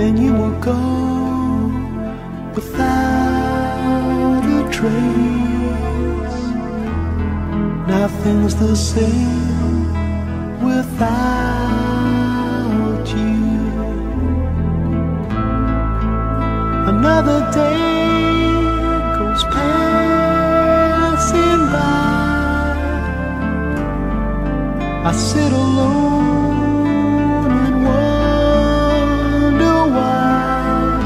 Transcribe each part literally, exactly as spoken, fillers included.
then you were gone without a trace. Nothing's the same without you. Another day goes passing by. I sit alone and wonder why.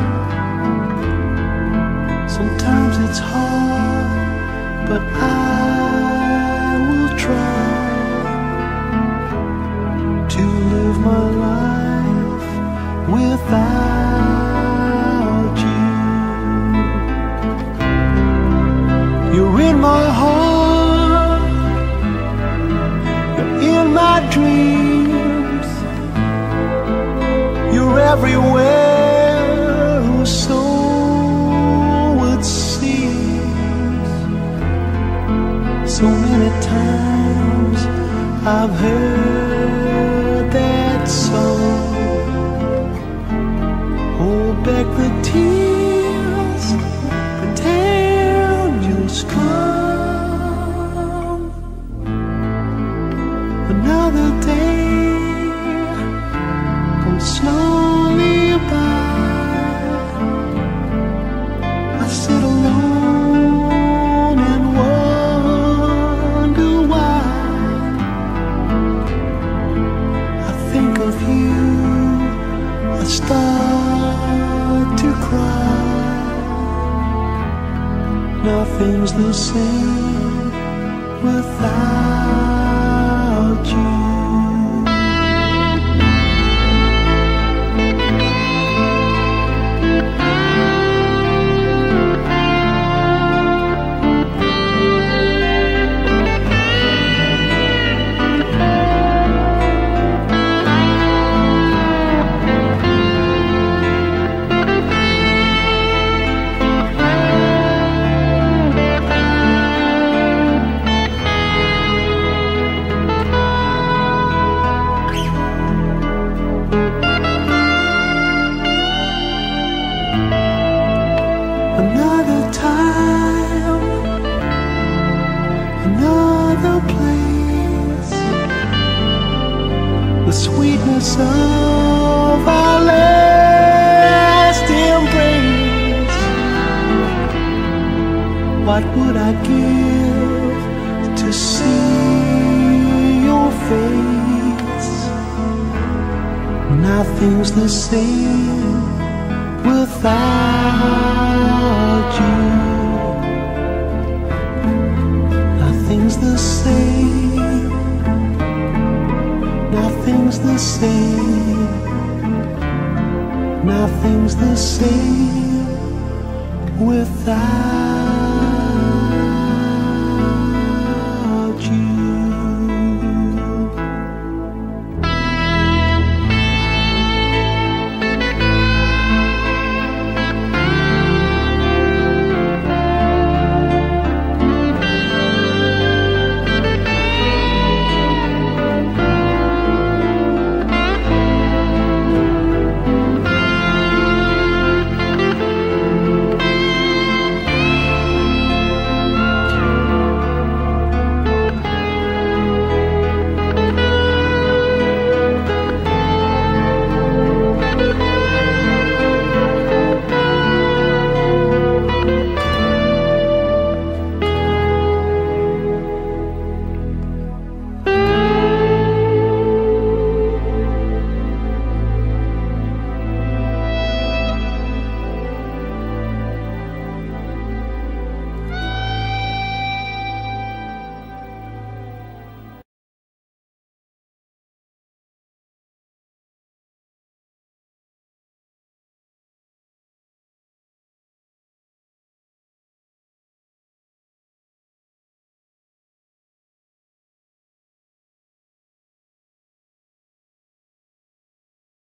Sometimes it's hard, but I will try to live my life without you. You're in my heart, you're in my dreams, you're everywhere, or so it seems. So many times I've heard that song, hold back the tears, pretend you're strong. Another day goes slowly by. I sit alone and wonder why. I think of you, I start to cry. Nothing's the same without you. Another time, another place, the sweetness of our last embrace. What would I give to see your face? Nothing's the same without you. Nothing's the same. Nothing's the same. Nothing's the same without